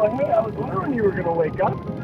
calling me. I was wondering you were going to wake up.